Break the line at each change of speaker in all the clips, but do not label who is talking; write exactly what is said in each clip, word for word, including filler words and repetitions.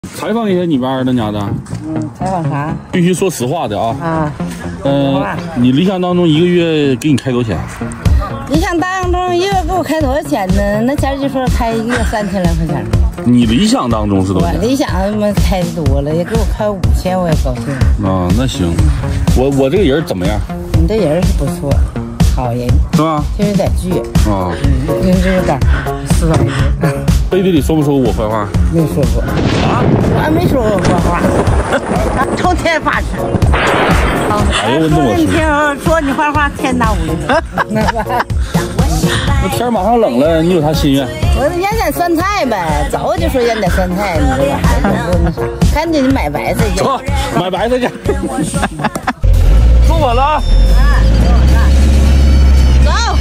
采访一下你娃儿，那家的。
嗯，采访啥？
必须说实话的啊。
啊。
嗯、呃，你理想当中一个月给你开多少钱？
理想当中一个月给我开多少钱呢？那前就说开一个月三千来块钱。
你理想当中是多少？
我理想嘛开的多了，也给我开五千我也高兴。
啊，那行。我我这个人怎么样？
你这人是不错，好人
是吧？
就有点倔。
啊。
嗯，人这有点死老一点。
背地里说不说我坏话？
没说过。啊？我还没说过坏话。抽天发誓。
哎呦，我弄我
听说你坏话，天打五雷。
那天马上冷了，你有啥心愿？
我腌点酸菜呗，早就说腌点酸菜，你知道吧？赶紧买白菜去。
走，买白菜去。坐稳了啊！
走。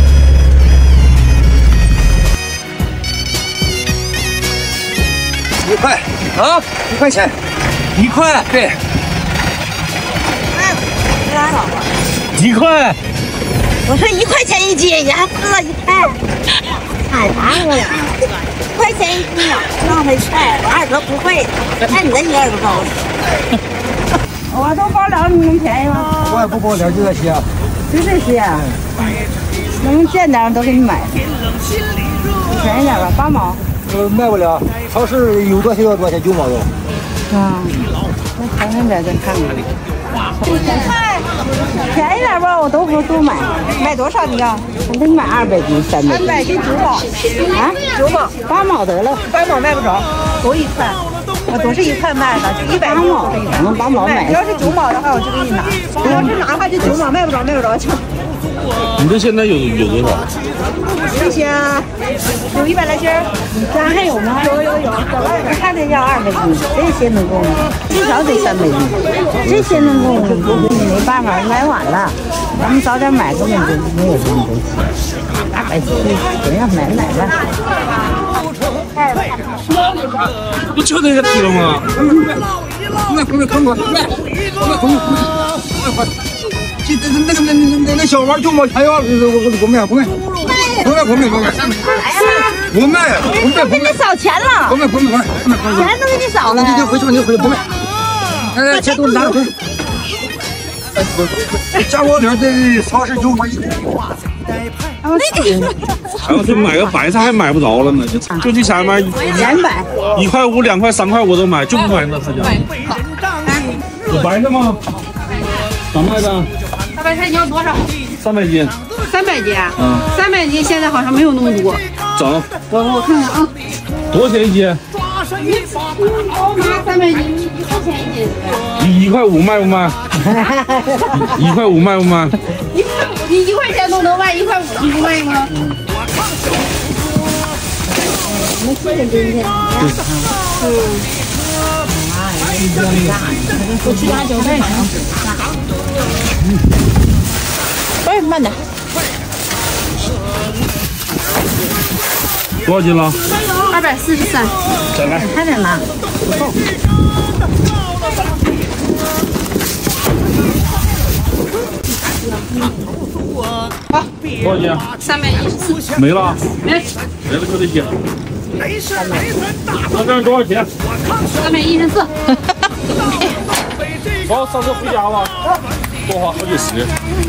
一块啊，一块钱，一块，对。
哎，这俩老婆。
一块。
我说一块钱一斤，你还喝一块？太难了，一块钱一斤，浪费菜。我二哥不会，看你这你二哥高。我都包了，你能便宜吗？
我也不包点，就这些。
就这些，能见点都给你买。便宜点吧，八毛。
呃，卖不了，超市有多少要多少钱，九毛多。
啊，那旁边点再看看。菜便宜点吧，我都不都买。买多少你要？我给你买二百斤，三百。三百斤九毛。啊？九毛。八毛得了。
八毛卖不着，都一块。我都是一块卖的，就一百
八毛。能八毛买。
要是九毛的话，我就给你拿；要是拿的话，就九毛，卖不着，卖不着。
你这现在有有多少？
这些有一百来斤。
咱还有吗？
有有有，在外边。
还得要二百斤，这些能够吗？至少得三百斤，这些能够吗？没办法，买晚了，咱们早点买根本就没有这么多钱。二百斤，怎样买买吧。
不就那个提了吗？
那朋友看过，卖，那朋友，这那那那那那小娃九毛钱要，我我不卖不卖，不卖不卖不卖，不卖不卖，
给你扫钱了，
不卖不卖不卖，
钱都给你扫了，
你就回去吧，你就回去不卖，哎，钱都拿着回去。加我点这超市九毛一。
还有这买个白菜还买不着了呢，就就这啥玩意儿，
两百，
一块五、两块、三块我都买，就不买那他家。有白菜吗？咋卖的？
大白菜你要多少？
三百斤。
三百斤。
嗯。
三百斤现在好像没有那么多。
整。
我我看看啊。
多少钱一斤？
三百斤，一块钱一斤。
一一块五卖不卖？一块五卖不卖？
一块五，你一块钱都能卖，一块五你不卖吗？
我们四十斤去。嗯。我去拿胶带去。哎，慢点。
多少斤了？
二百四十三。
再来。
快点拿，不够。
好，
多少斤？
三百一十四。
没了。
没。
没了就这些。那这样多少钱？
三百一十四。
走，上车回家吧。多花好几十。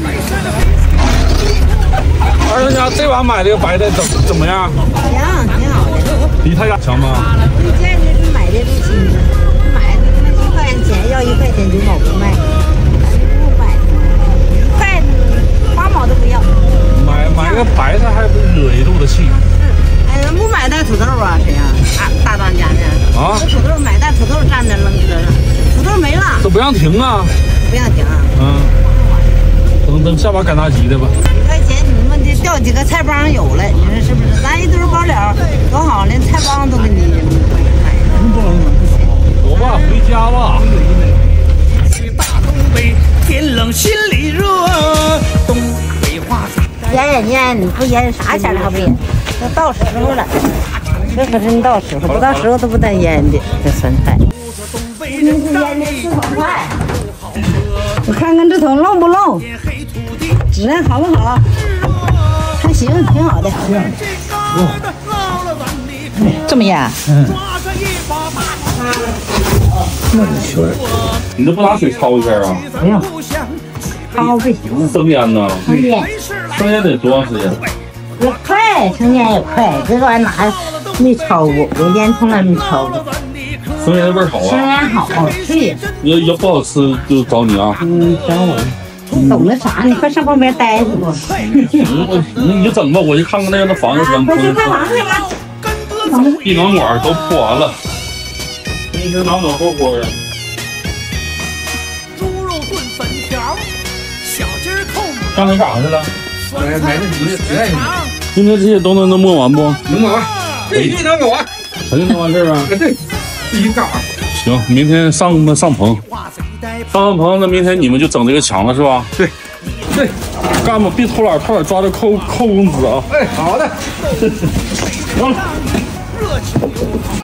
二哥家这把买这个白菜怎怎么样？
行，挺好的。
比他家强吗？
你见着是买的不新的，买的那一块钱要一块钱九毛不卖，不买，一块八毛都不要。
买买个白菜还不惹一肚子气。
哎，咱不买袋土豆啊？谁呀？啊，大当家的。
啊。
这土豆买袋土豆站在扔车上，土豆没了。
这不让停啊？
不让停啊。
嗯。等等下把赶大集的吧。
一块钱你们得掉几个菜帮有了，你说是不是？咱一堆包了多好，连菜帮都给你买。
走吧，回家吧。
大东北天冷心里热，东北话。
腌腌，你不腌啥钱还不腌？都到时候了，这可真到时候，不到时候都不带腌的这酸菜。今天是腌的四爽快，我看看这头漏不漏，质量好不好？还行，挺好的。行，这么腌？嗯。
你这不拿水焯一下啊？
不用，焯不行。
生腌呢？
生腌，
生腌得多长时间？
也快，生腌也快。这个玩意哪没焯过？我腌从来没焯过。
生腌的味儿好啊。
生腌好吃。
要要不好吃就找你啊。
嗯，找我。你懂那啥？你快上旁边待着吧。
我你你整吧，我去看看那个房子怎么。
快去看房子去吧。
地暖管都铺完了，一直暖暖和和的。
猪肉炖粉条，小鸡儿扣馍。
刚才干啥去了？
买买那什么去？
今天这些都能能摸完不？
能摸完，必须能摸完。
肯定能完事儿啊。
对，必须干完。
行，明天上那上棚，上完棚，那明天你们就整这个墙了是吧？
对，对，
干吧，别偷懒，偷懒抓着扣扣工资啊！
哎，好的。
行了。